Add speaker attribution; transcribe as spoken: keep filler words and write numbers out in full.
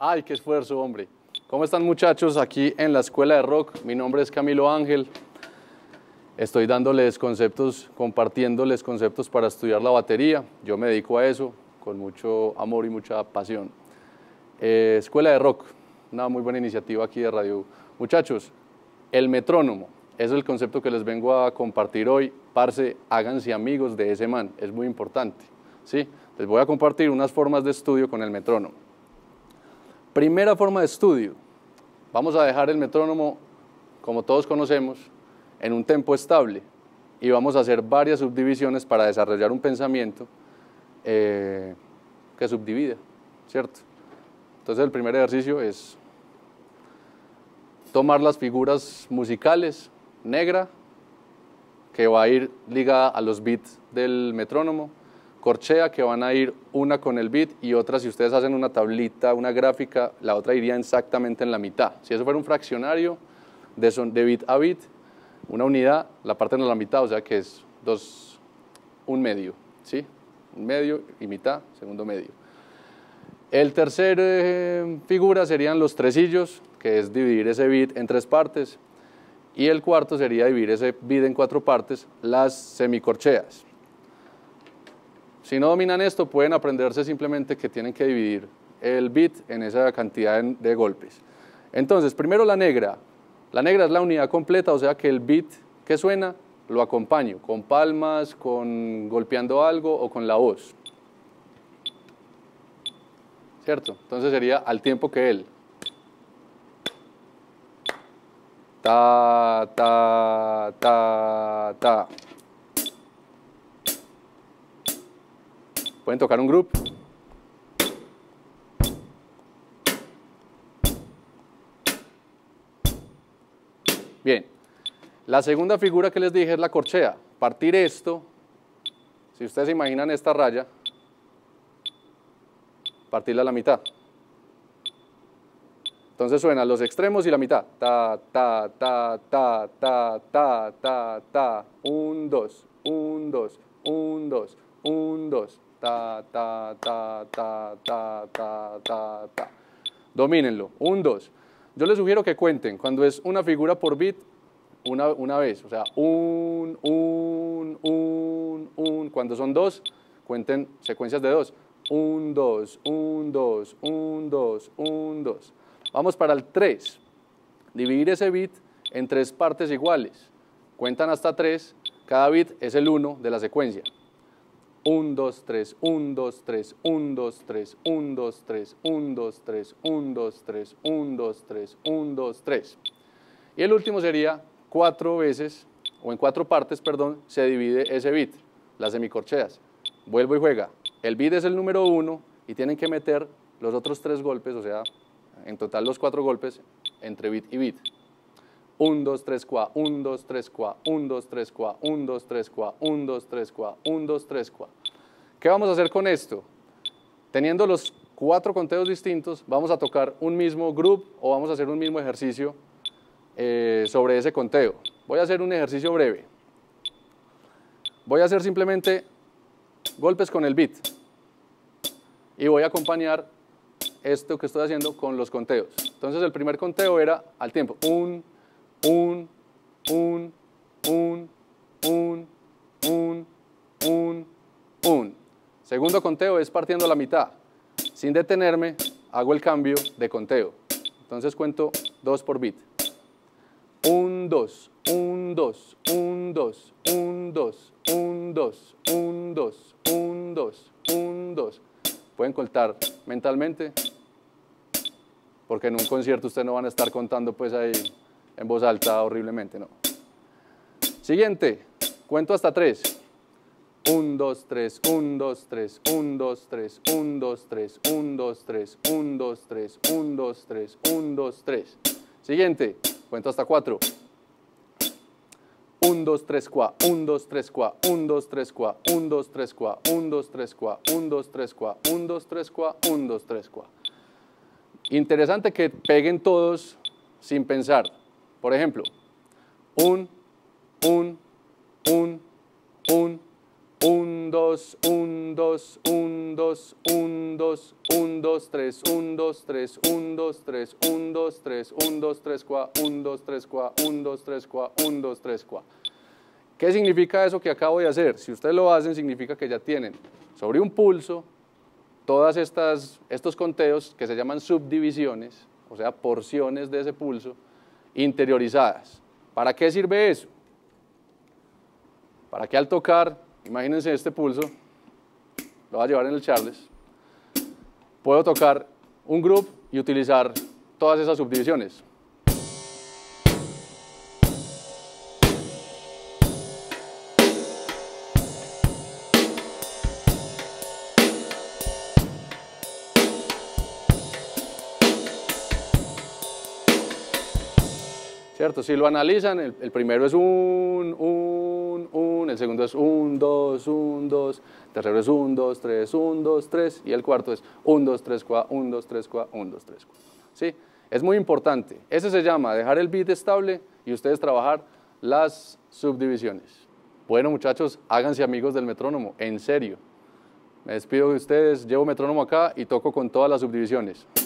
Speaker 1: Ay, qué esfuerzo, hombre. ¿Cómo están, muchachos? Aquí en la Escuela de Rock. Mi nombre es Camilo Ángel. Estoy dándoles conceptos, compartiéndoles conceptos para estudiar la batería. Yo me dedico a eso con mucho amor y mucha pasión. Eh, Escuela de Rock, una muy buena iniciativa aquí de Radio. Muchachos, el metrónomo es el concepto que les vengo a compartir hoy. Parce, háganse amigos de ese man, es muy importante, ¿sí? Les voy a compartir unas formas de estudio con el metrónomo. Primera forma de estudio, vamos a dejar el metrónomo, como todos conocemos, en un tempo estable y vamos a hacer varias subdivisiones para desarrollar un pensamiento eh, que subdivida, ¿cierto? Entonces el primer ejercicio es tomar las figuras musicales, negra, que va a ir ligada a los beats del metrónomo, corchea, que van a ir una con el beat y otra, si ustedes hacen una tablita, una gráfica, la otra iría exactamente en la mitad. Si eso fuera un fraccionario de, son, de beat a beat, una unidad la parten a la mitad, o sea que es dos, un medio, ¿sí? Un medio y mitad, segundo medio. El tercer eh, figura serían los tresillos, que es dividir ese beat en tres partes, y el cuarto sería dividir ese beat en cuatro partes, las semicorcheas. Si no dominan esto, pueden aprenderse simplemente que tienen que dividir el beat en esa cantidad de golpes. Entonces, primero la negra. La negra es la unidad completa, o sea que el beat que suena lo acompaño con palmas, con golpeando algo o con la voz. ¿Cierto? Entonces sería al tiempo que él. Ta, ta, ta, ta. Pueden tocar un grupo. Bien, la segunda figura que les dije es la corchea. Partir esto, si ustedes se imaginan esta raya, partirla a la mitad. Entonces suenan los extremos y la mitad. Ta, ta, ta, ta, ta, ta, ta, ta. Un, dos, un, dos, un, dos, un, dos. Ta, ta, ta, ta, ta, ta, ta, ta. Domínenlo. Un, dos. Yo les sugiero que cuenten cuando es una figura por beat una, una vez. O sea, un, un, un, un. Cuando son dos, cuenten secuencias de dos. Un, dos, un, dos, un, dos, un, dos. Vamos para el tres. Dividir ese beat en tres partes iguales. Cuentan hasta tres. Cada beat es el uno de la secuencia. un, dos, tres, un, dos, tres, un, dos, tres, un, dos, tres, un, dos, tres, un, dos, tres, un, dos, tres, un, dos, tres. Y el último sería cuatro veces, o en cuatro partes, perdón, se divide ese beat, las semicorcheas. Vuelvo y juega. El beat es el número uno y tienen que meter los otros tres golpes, o sea, en total los cuatro golpes entre beat y beat. un, dos, tres, cuá, un, dos, tres, cuá, un, dos, tres, cuá, un, dos, tres, cuá, un, dos, tres, cuá, un, dos, tres, cuá. ¿Qué vamos a hacer con esto? Teniendo los cuatro conteos distintos, vamos a tocar un mismo groove o vamos a hacer un mismo ejercicio eh, sobre ese conteo. Voy a hacer un ejercicio breve. Voy a hacer simplemente golpes con el beat y voy a acompañar esto que estoy haciendo con los conteos. Entonces el primer conteo era al tiempo. Un, un, un, un, un, un, un, un. Segundo conteo es partiendo a la mitad. Sin detenerme, hago el cambio de conteo. Entonces cuento dos por beat. Un, dos, un, dos, un, dos, un, dos, un, dos, un, dos, un, dos, un, dos. Pueden contar mentalmente, porque en un concierto ustedes no van a estar contando pues ahí en voz alta horriblemente, no. Siguiente, cuento hasta tres. un, dos, tres, un, dos, tres, un, dos, tres, un, dos, tres, un, dos, tres, un, dos, tres, un, dos, tres, un, dos, tres. Siguiente, cuento hasta cuatro. un, dos, tres, cuá, un, dos, tres, cuá, un, dos, tres, cuá, un, dos, tres, cuá, un, dos, tres, cuá, un, dos, tres, cuá, un, dos, tres, cuá, un, dos, tres, cuá. Interesante que peguen todos sin pensar. Por ejemplo, un, un, un, un, un, dos, un, dos, un, un, dos, un, dos, un, dos, tres, un, dos, tres, un, dos, tres, un, dos, tres, un, dos, tres, cua, un, dos, tres, cua, un, dos, tres, cua, un, dos, tres, cua. ¿Qué significa eso que acabo de hacer? Si ustedes lo hacen, significa que ya tienen sobre un pulso todas estas estos conteos que se llaman subdivisiones, o sea, porciones de ese pulso interiorizadas. ¿Para qué sirve eso? Para que al tocar, imagínense este pulso, lo voy a llevar en el Charles, puedo tocar un groove y utilizar todas esas subdivisiones. ¿Cierto? Si lo analizan, el, el primero es un, un, un, el segundo es un, dos, un, dos, el tercero es un, dos, tres, un, dos, tres, y el cuarto es un, dos, tres, cua, un, dos, tres, cua, un, dos, tres, cua. ¿Sí? Es muy importante. Ese se llama dejar el beat estable y ustedes trabajar las subdivisiones. Bueno, muchachos, háganse amigos del metrónomo, en serio. Me despido de ustedes, llevo metrónomo acá y toco con todas las subdivisiones.